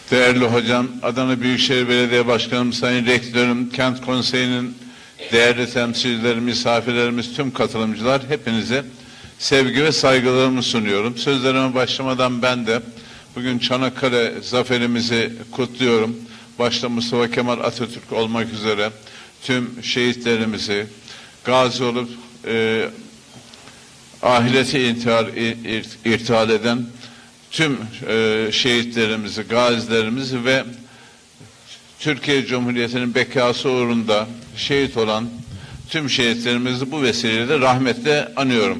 Değerli hocam, Adana Büyükşehir Belediye Başkanım, Sayın Rektörüm, Kent Konseyi'nin değerli temsilcileri, misafirlerimiz, tüm katılımcılar, hepinize sevgi ve saygılarımı sunuyorum. Sözlerime başlamadan ben de bugün Çanakkale zaferimizi kutluyorum. Başta Mustafa Kemal Atatürk olmak üzere tüm şehitlerimizi, gazi olup ahirete irtihal eden tüm şehitlerimizi, gazilerimizi ve Türkiye Cumhuriyeti'nin bekası uğrunda şehit olan tüm şehitlerimizi bu vesileyle rahmetle anıyorum.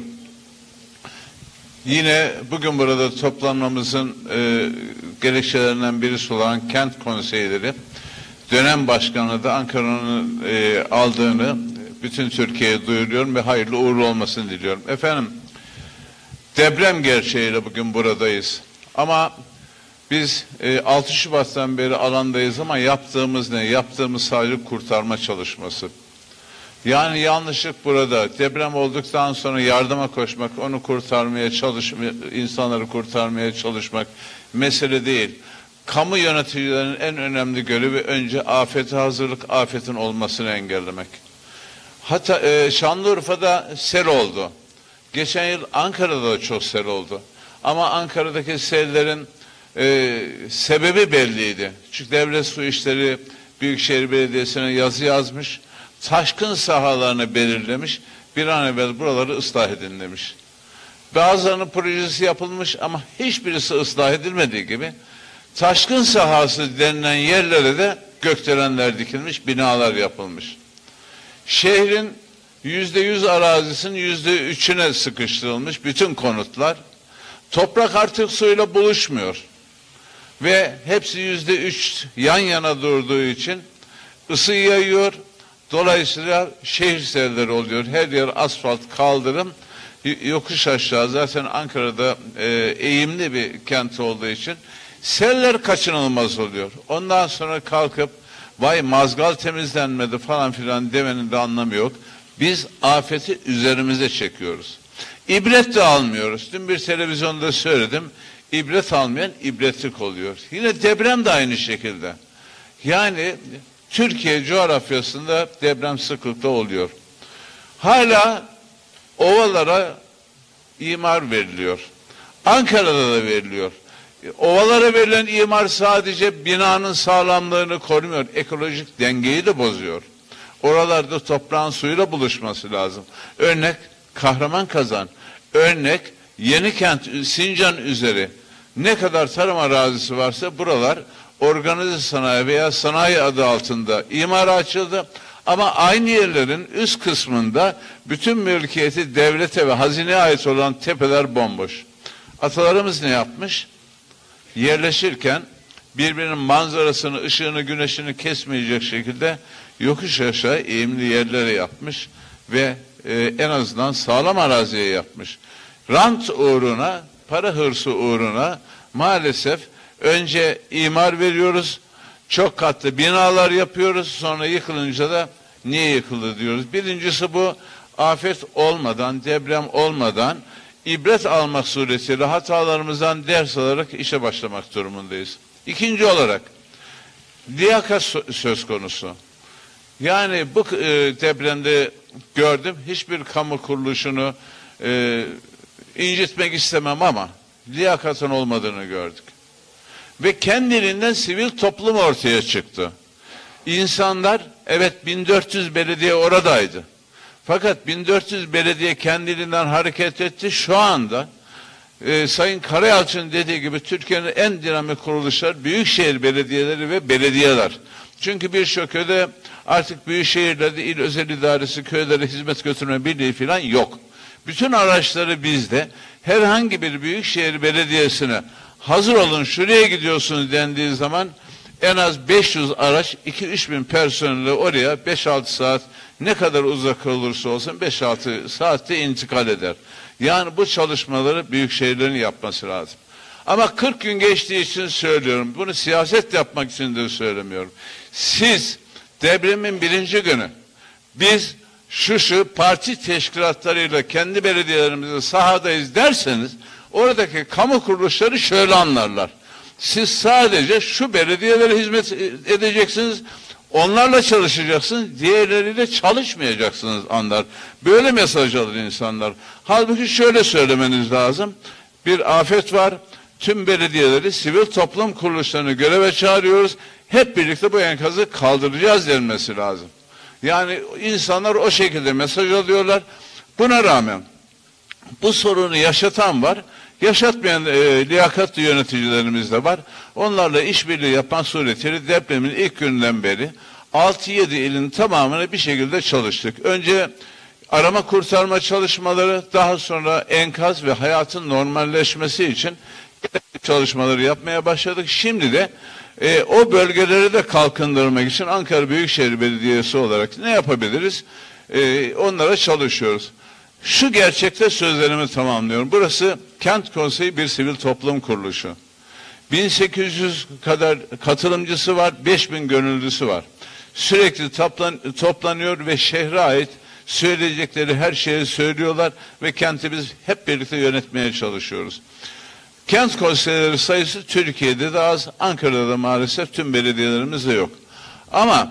Yine bugün burada toplanmamızın gerekçelerinden birisi olan kent konseyleri dönem başkanlığı da Ankara'nın aldığını bütün Türkiye'ye duyuruyorum ve hayırlı uğurlu olmasını diliyorum. Efendim, deprem gerçeğiyle bugün buradayız. Ama biz 6 Şubat'tan beri alandayız ama yaptığımız ne? Yaptığımız sadece kurtarma çalışması. Yani yanlışlık burada. Deprem olduktan sonra yardıma koşmak, onu kurtarmaya çalışmak, insanları kurtarmaya çalışmak mesele değil. Kamu yöneticilerinin en önemli görevi önce afete hazırlık, afetin olmasını engellemek. Hatta Şanlıurfa'da sel oldu. Geçen yıl Ankara'da da çok sel oldu. Ama Ankara'daki sellerin sebebi belliydi. Çünkü Devlet Su İşleri Büyükşehir Belediyesi'ne yazı yazmış. Taşkın sahalarını belirlemiş. Bir an evvel buraları ıslah edin demiş. Bazılarının projesi yapılmış ama hiçbirisi ıslah edilmediği gibi taşkın sahası denilen yerlere de gökdelenler dikilmiş, binalar yapılmış. Şehrin %100 arazisinin %3'üne sıkıştırılmış bütün konutlar. Toprak artık suyla buluşmuyor. Ve hepsi %3 yan yana durduğu için ısı yayıyor. Dolayısıyla şehir selleri oluyor. Her yer asfalt, kaldırım, yokuş aşağı. Zaten Ankara'da eğimli bir kent olduğu için seller kaçınılmaz oluyor. Ondan sonra kalkıp vay mazgal temizlenmedi falan filan demenin de anlamı yok. Biz afeti üzerimize çekiyoruz. İbret de almıyoruz. Dün bir televizyonda söyledim. İbret almayan ibretlik oluyor. Yine deprem de aynı şekilde. Yani Türkiye coğrafyasında deprem sıklıkla oluyor. Hala ovalara imar veriliyor. Ankara'da da veriliyor. Ovalara verilen imar sadece binanın sağlamlığını korumuyor. Ekolojik dengeyi de bozuyor. Oralarda toprağın suyla buluşması lazım. Örnek Kahramanmaraş, örnek Yenikent, Sincan üzeri ne kadar tarım arazisi varsa buralar organize sanayi veya sanayi adı altında imara açıldı. Ama aynı yerlerin üst kısmında bütün mülkiyeti devlete ve hazineye ait olan tepeler bomboş. Atalarımız ne yapmış? Yerleşirken birbirinin manzarasını, ışığını, güneşini kesmeyecek şekilde yokuş aşağı eğimli yerlere yapmış ve en azından sağlam araziye yapmış. Rant uğruna, para hırsı uğruna maalesef önce imar veriyoruz, çok katlı binalar yapıyoruz, sonra yıkılınca da niye yıkıldı diyoruz. Birincisi bu, afet olmadan, deprem olmadan ibret almak suretiyle hatalarımızdan ders alarak işe başlamak durumundayız. İkinci olarak liyakat söz konusu. Yani bu depremde gördüm, hiçbir kamu kuruluşunu incitmek istemem ama liyakatın olmadığını gördük. Ve kendiliğinden sivil toplum ortaya çıktı. İnsanlar, evet 1400 belediye oradaydı. Fakat 1400 belediye kendiliğinden hareket etti. Şu anda Sayın Karayalçı'nın dediği gibi Türkiye'nin en dinamik kuruluşlar büyükşehir belediyeleri ve belediyeler. Çünkü birçok köyde artık büyükşehirlerde il özel idaresi, köylere hizmet götürme birliği falan yok. Bütün araçları bizde. Herhangi bir büyükşehir belediyesine hazır olun şuraya gidiyorsunuz dendiği zaman en az 500 araç 2-3 bin personelle oraya 5-6 saat ne kadar uzak olursa olsun 5-6 saatte intikal eder. Yani bu çalışmaları büyükşehirlerin yapması lazım. Ama 40 gün geçtiği için söylüyorum. Bunu siyaset yapmak için de söylemiyorum. Siz depremin 1. günü biz şu parti teşkilatlarıyla kendi belediyelerimizde sahadayız derseniz oradaki kamu kuruluşları şöyle anlarlar. Siz sadece şu belediyelere hizmet edeceksiniz, onlarla çalışacaksınız, diğerleriyle çalışmayacaksınız anlar. Böyle mesaj alır insanlar. Halbuki şöyle söylemeniz lazım. Bir afet var, tüm belediyeleri, sivil toplum kuruluşlarını göreve çağırıyoruz. Hep birlikte bu enkazı kaldıracağız denmesi lazım. Yani insanlar o şekilde mesaj alıyorlar. Buna rağmen bu sorunu yaşatan var, yaşatmayan liyakatli yöneticilerimiz de var. Onlarla işbirliği yapan suretiyle depremin ilk günden beri 6-7 ilin tamamını bir şekilde çalıştık. Önce arama kurtarma çalışmaları, daha sonra enkaz ve hayatın normalleşmesi için çalışmaları yapmaya başladık. Şimdi de o bölgeleri de kalkındırmak için Ankara Büyükşehir Belediyesi olarak ne yapabiliriz? Onlara çalışıyoruz. Şu gerçekte sözlerimi tamamlıyorum. Burası Kent Konseyi bir sivil toplum kuruluşu. 1800 kadar katılımcısı var, 5000 gönüllüsü var. Sürekli toplanıyor ve şehre ait söyleyecekleri her şeyi söylüyorlar ve kenti biz hep birlikte yönetmeye çalışıyoruz. Kent konseyleri sayısı Türkiye'de de az, Ankara'da da maalesef tüm belediyelerimizde yok. Ama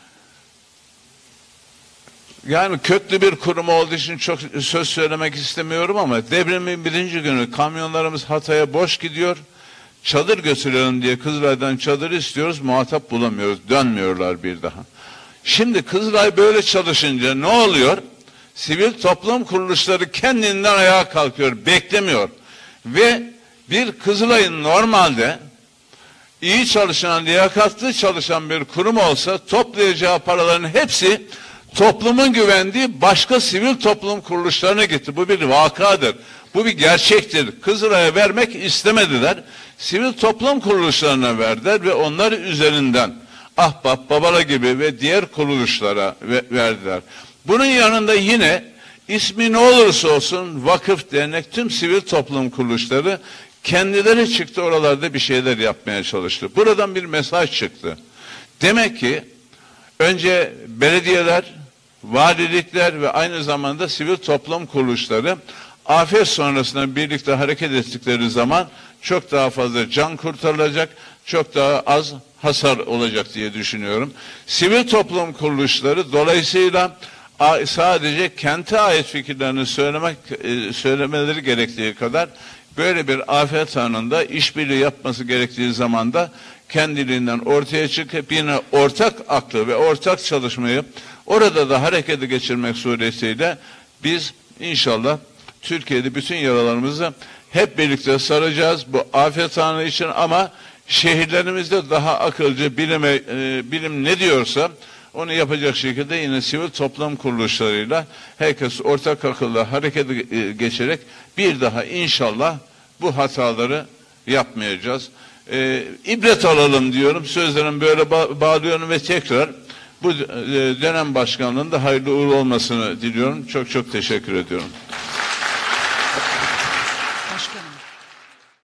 yani köklü bir kurum olduğu için çok söz söylemek istemiyorum ama depremin birinci günü kamyonlarımız Hatay'a boş gidiyor. Çadır götürelim diye Kızılay'dan çadır istiyoruz, muhatap bulamıyoruz, dönmüyorlar bir daha. Şimdi Kızılay böyle çalışınca ne oluyor? Sivil toplum kuruluşları kendinden ayağa kalkıyor, beklemiyor. Ve bir Kızılay'ın normalde iyi çalışan, liyakatlı çalışan bir kurum olsa toplayacağı paraların hepsi toplumun güvendiği başka sivil toplum kuruluşlarına gitti. Bu bir vakadır. Bu bir gerçektir. Kızılay'a vermek istemediler. Sivil toplum kuruluşlarına verdiler ve onlar üzerinden Ahbap, Babala gibi ve diğer kuruluşlara verdiler. Bunun yanında yine ismi ne olursa olsun vakıf, dernek, tüm sivil toplum kuruluşları kendileri çıktı, oralarda bir şeyler yapmaya çalıştı. Buradan bir mesaj çıktı. Demek ki önce belediyeler, valilikler ve aynı zamanda sivil toplum kuruluşları afet sonrasında birlikte hareket ettikleri zaman çok daha fazla can kurtarılacak, çok daha az hasar olacak diye düşünüyorum. Sivil toplum kuruluşları dolayısıyla sadece kente ait fikirlerini söylemeleri gerektiği kadar böyle bir afet anında işbirliği yapması gerektiği zaman da kendiliğinden ortaya çıkıp yine ortak aklı ve ortak çalışmayı orada da harekete geçirmek suretiyle biz inşallah Türkiye'de bütün yaralarımızı hep birlikte saracağız bu afet anı için ama şehirlerimizde daha akılcı bilim ne diyorsa onu yapacak şekilde yine sivil toplum kuruluşlarıyla herkes ortak akılla harekete geçerek bir daha inşallah bu hataları yapmayacağız. İbret alalım diyorum. Sözlerimi böyle bağlıyorum ve tekrar bu dönem başkanlığında hayırlı uğurlu olmasını diliyorum. Çok çok teşekkür ediyorum.